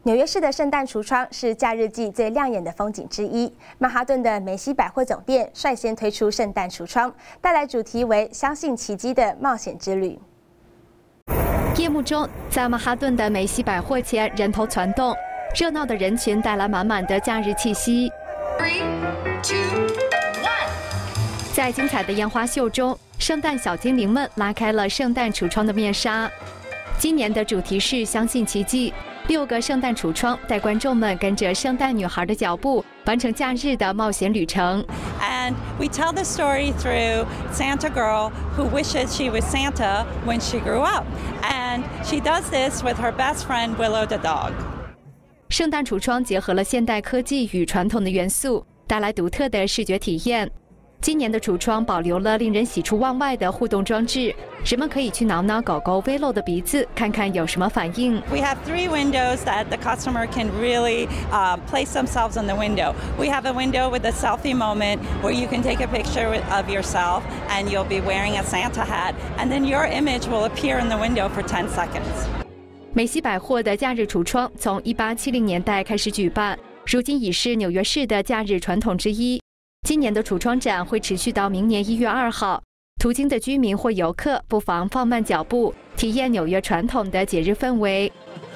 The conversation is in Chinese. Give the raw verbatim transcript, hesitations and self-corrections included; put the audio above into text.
纽约市的圣诞橱窗是假日季最亮眼的风景之一。曼哈顿的梅西百货总店率先推出圣诞橱窗，带来主题为“相信奇迹”的冒险之旅。 夜幕中，在曼哈顿的梅西百货前人头攒动，热闹的人群带来满满的假日气息。Three, two, one。在精彩的烟花秀中，圣诞小精灵们拉开了圣诞橱窗的面纱。今年的主题是“相信奇迹”。 六个圣诞橱窗带观众们跟着圣诞女孩的脚步，完成假日的冒险旅程。 And we tell the story through Santa Girl who wishes she was Santa when she grew up, and she does this with her best friend Willow the dog. 圣诞橱窗结合了现代科技与传统的元素，带来独特的视觉体验。 今年的橱窗保留了令人喜出望外的互动装置，人们可以去挠挠狗狗 Willow 的鼻子，看看有什么反应。 We have three windows that the customer can really uh, place themselves in the window. We have a window with a selfie moment where you can take a picture of yourself and you'll be wearing a Santa hat, and then your image will appear in the window for ten seconds. 梅西百货的假日橱窗从一八七零年代开始举办，如今已是纽约市的假日传统之一。 今年的橱窗展会持续到明年一月二号，途经的居民或游客不妨放慢脚步，体验纽约传统的节日氛围。